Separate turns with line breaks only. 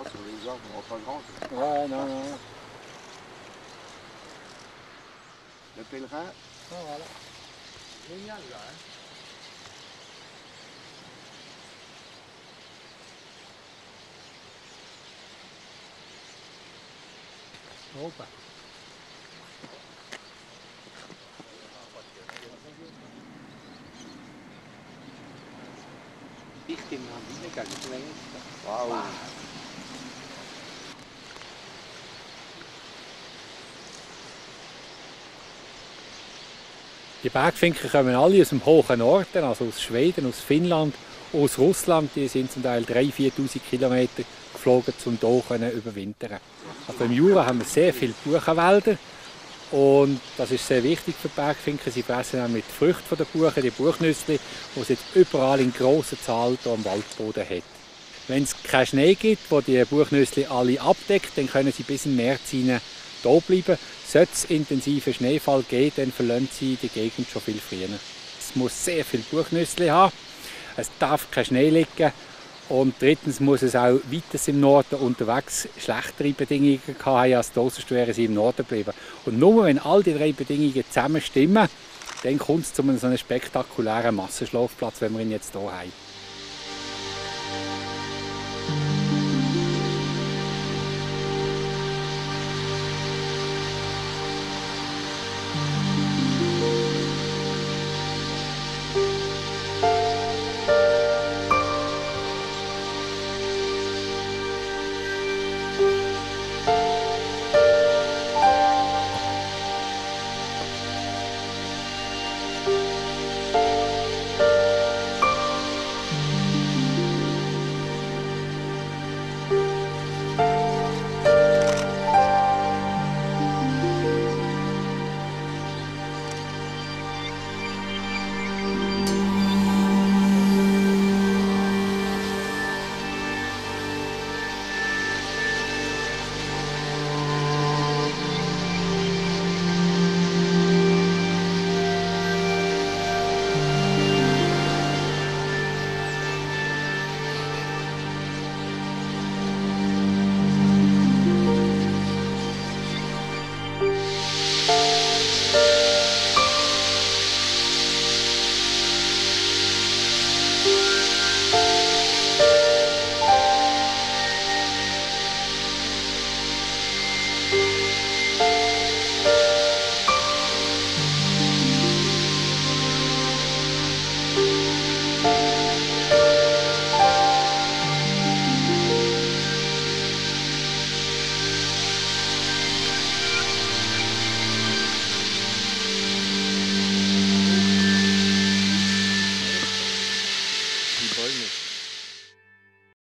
sur les arbres, on voit pas grand.
Ouais, non, non.
Le pèlerin.
Ah, voilà.
Génial là, hein.
Opa.
Dicht in den Rhein gegangen.
Wow.
Die Bergfinken kommen alle aus dem hohen Norden, also aus Schweden, aus Finnland, aus Russland. Die sind zum Teil 3.000 – 4.000 Kilometer geflogen, um hier zu überwintern. Also im Jura haben wir sehr viele Buchenwälder und das ist sehr wichtig für die Bergfinken. Sie fressen auch mit Früchten von der Buche, die Buchnüsse, die es jetzt überall in grosser Zahl hier am Waldboden hat. Wenn es keinen Schnee gibt, der die Buchnüsse alle abdeckt, dann können sie bis in März hinein hier bleiben. Sollte es intensiven Schneefall geben, dann verlassen sie die Gegend schon viel früher. Es muss sehr viel Buchnüsse haben, es darf kein Schnee liegen und drittens muss es auch weiter im Norden unterwegs schlechtere Bedingungen haben, als sonst wären sie im Norden bleiben. Und nur wenn all die 3 Bedingungen zusammen stimmen, dann kommt es zu einem so einem spektakulären Massenschlafplatz, wie wir ihn jetzt hier haben.